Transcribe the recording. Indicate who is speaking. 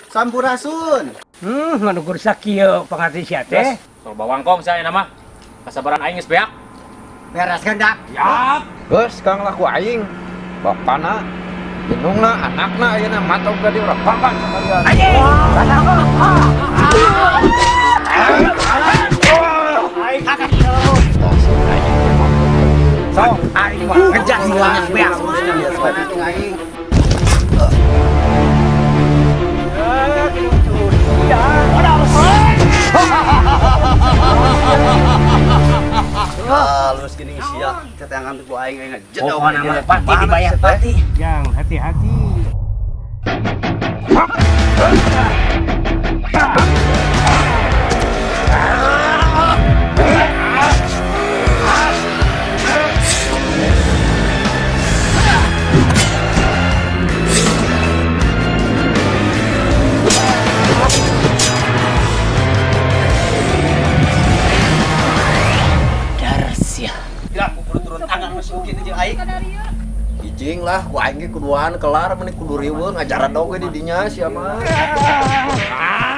Speaker 1: Sampurasun.
Speaker 2: Nganugur sakieu pangarti sia teh.
Speaker 3: Soal bawangkong saya nama. Kasabaran aing geus beak.
Speaker 2: Beres gendak.
Speaker 3: Yap.
Speaker 4: Geus Kang laku aing. Bapana, indungna, anakna ayeuna matog ka di urang papan sakalian.
Speaker 2: Anjing. Sok, aing mah ngejar silangnya beak.
Speaker 1: Halus gini sia, ketangan ku aing ngejet
Speaker 2: Pokona mah pati dibayar pati.
Speaker 5: Yang hati-hati.
Speaker 4: Ijing lah, ku aing ge kuduan kelar meni kudu riweuh ngajaran oge di dinya sia mah.